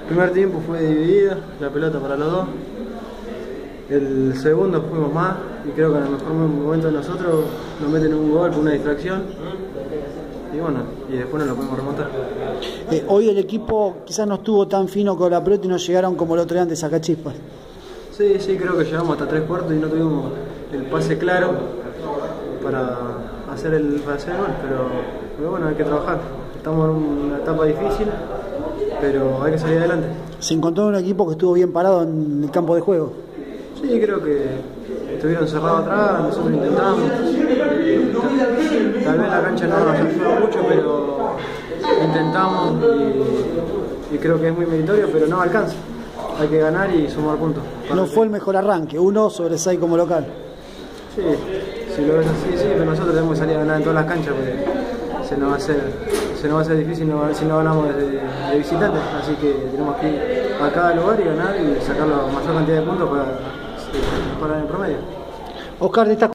primer tiempo fue dividida, la pelota para los dos. El segundo fuimos más y creo que en el mejor momento de nosotros nos meten un gol por una distracción. Y bueno, y después no lo podemos remontar. Hoy el equipo quizás no estuvo tan fino con la pelota y no llegaron como el otro día ante Sacachispas. Sí, creo que llegamos hasta 3/4 y no tuvimos el pase claro para hacer el gol, pero bueno, hay que trabajar. Estamos en una etapa difícil, pero hay que salir adelante. ¿Se encontró un equipo que estuvo bien parado en el campo de juego? Sí, creo que estuvieron cerrados atrás, nosotros intentamos. Tal vez la cancha no nos ayudó mucho, pero intentamos y creo que es muy meritorio, pero no alcanza. Hay que ganar y sumar puntos. No fue el mejor arranque, 1/6 como local. Sí, si lo ves así, sí, pero nosotros tenemos que salir a ganar en todas las canchas porque se nos va a hacer difícil si no ganamos de visitantes, así que tenemos que ir a cada lugar y ganar y sacar la mayor cantidad de puntos para el promedio. Oscar,